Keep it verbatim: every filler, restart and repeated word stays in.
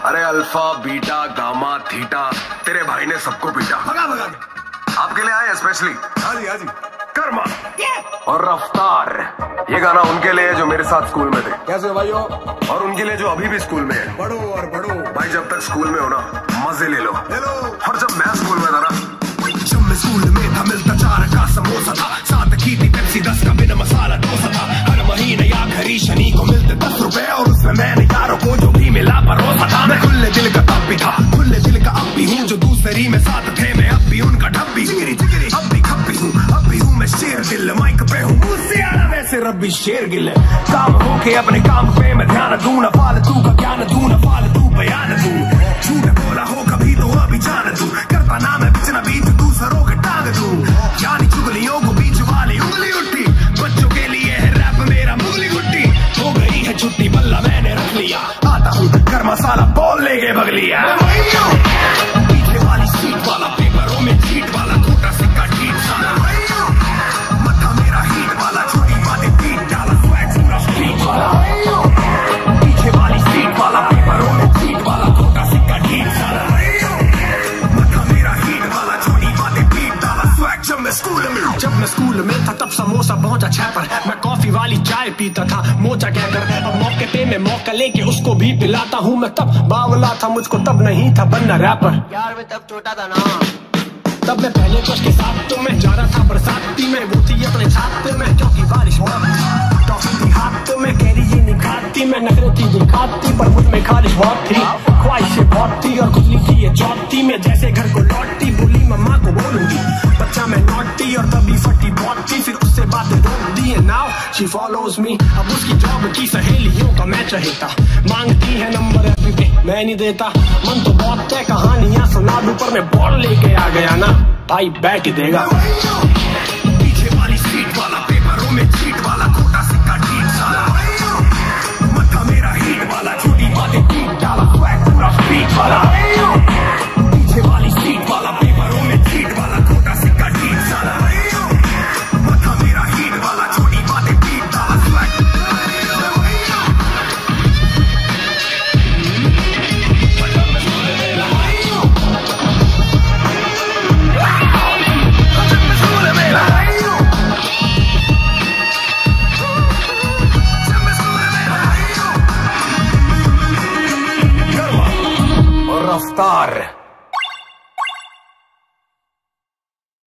अरे alpha beta gamma theta तेरे भाई ने सबको पीटा। भगा भगा आपके लिए आए स्पेशली। हाँ जी हाँ जी। कर्मा और रफ्तार, ये गाना उनके लिए जो मेरे साथ स्कूल में थे। कैसे भाइयों? और उनके लिए जो अभी भी स्कूल में है। बढ़ो और बढ़ो भाई, जब तक स्कूल में हो ना मजे ले लो ले लो। और जब मैं स्कूल में था ना, जब मैं स्कूल में था मिलता चार का समोसा था, साथ की थी पेप्सी दस का बिना मसाला डोसा था। हर महीने या घरी शनि को मिलते दस रुपए और उसमें मैंने यारों को जो भी मिला परोसा था। मैं खुले दिल का तब भी था, खुले दिल का अब भी हूँ, जो दूसरी में साथ थे मैं अब भी उनका ढब्बी जिगरी जिगरी अब भी खप्पी हूँ, अब भी हूँ मैं शेर दिल। माइक पे हूँ मुझसे आना वैसे रब्बी शेर गिले। काम होके अपने काम पे मैं ध्यान दूं, न फालतू का ज्ञान दूं, न फालतू बयान दूं। झूठ बोला हो कभी तो अभी जान दूं, करता ना मैं बिचना बीच दूसरों के टांग दूं। यानी चुगलियों को बीच वाली उंगली उठी, बच्चों के लिए है रैप मेरा मुगली गुट्टी। हो गई है छुट्टी बल्ला मैंने रख लिया, आता हूँ कर मसाला बॉल लेके बगलिया। पीछे वाली सीट वाला पेपरों में चीट वाला खोटा सिक्का ठीक साला, मथा मेरा हीट वाला छोटी बातें पीट डाला स्वैग पूरा स्ट्रीट वाला। पीछे वाली सीट वाला पेपरों में चीट वाला खोटा सिक्का ठीक साला, मथा मेरा हीट वाला छोटी बातें पीट डाला स्वैग। जब मैं स्कूल में जब मैं स्कूल में था तब समोसा पहुंचा छापर, मैं कॉफी वाली चाय पीता था मोचा कहकर। अब मौके पे मैं मौका लेके उसको भी पिलाता हूँ। मैं तब बावला था, मुझको तब नहीं था बनना रैपर यार, मैं तब छोटा था ना। तब मैं पहले तो उसके साथ तो मैं जा रहा था बरसाती में, वो थी अपने छाते में क्योंकि बारिश हो टॉफी थी हाथ तो मैं कैरी ये नहीं खाती, मैं नखरे थी दिखाती पर मुझ में खारिश बहुत थी, ख्वाहिशें बहुत थी और खुजली थी ये चौथी में। जैसे घर को लौटती बोली मम्मा को बोलूंगी, बच्चा मैं नॉटी और तभी फटी बहुत थी, फिर उससे बातें रोक दी है। नाउ शी फॉलोज मी, अब उसकी जॉब की सहेलियों का मैं चहेता, मांगती है नंबर पे मैं नहीं देता। मन तो बहुत है कहानियां सुना दूं पर मैं बॉल लेके आ गया ना, भाई बैठ देगा।